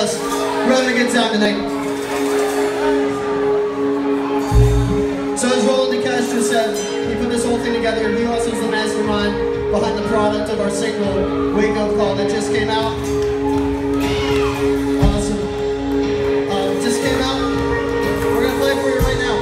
us. We're having a good time tonight. So as Roland DeCastro said, he put this whole thing together, and he also is the mastermind behind the product of our single, Wake Up Call, that just came out. Awesome. Just came out. We're going to play it for you right now.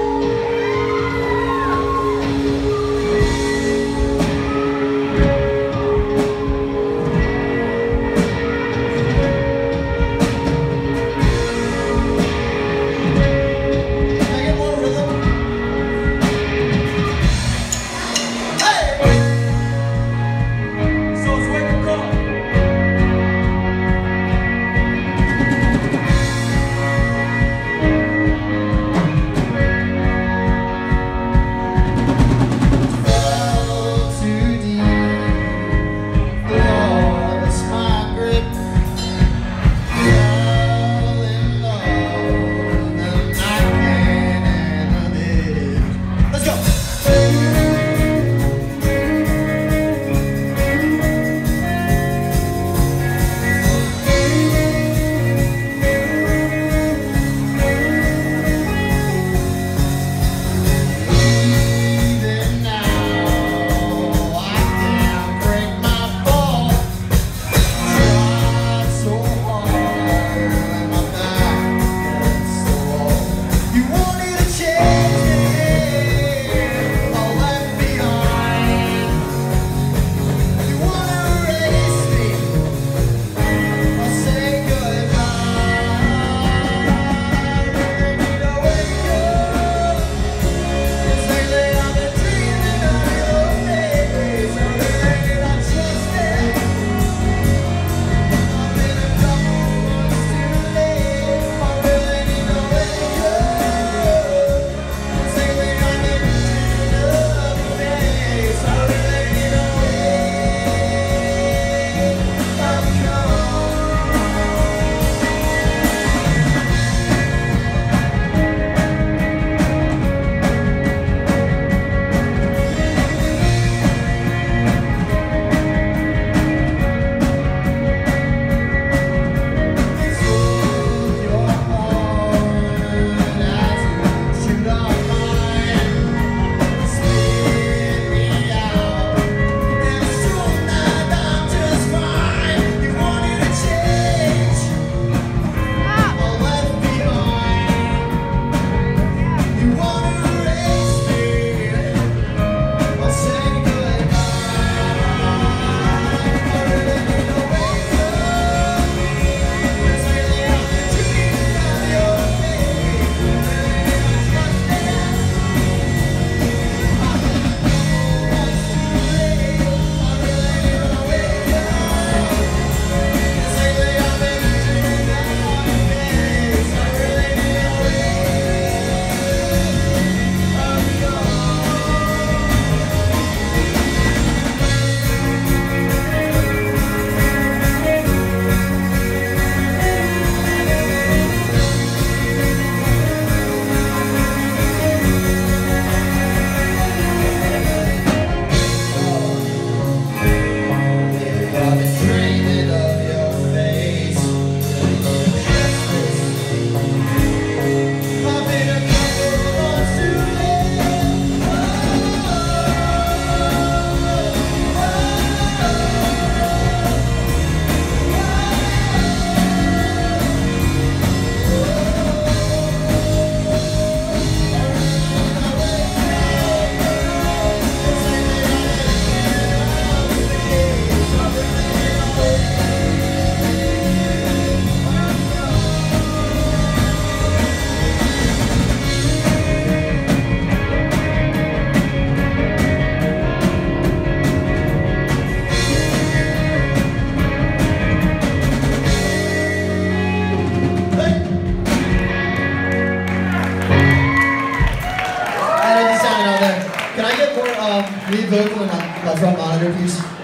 Lead vocal and my front monitor, please. Can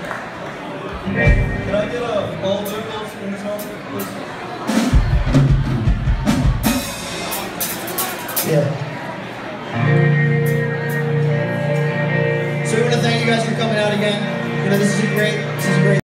I get all vocals in this one, please? Yeah. So we want to thank you guys for coming out again. You know, this is